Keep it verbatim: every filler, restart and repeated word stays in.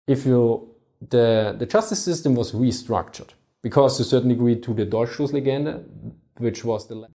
if you, the, the justice system was restructured, because to a certain degree to the Dolchstoßlegende, which was the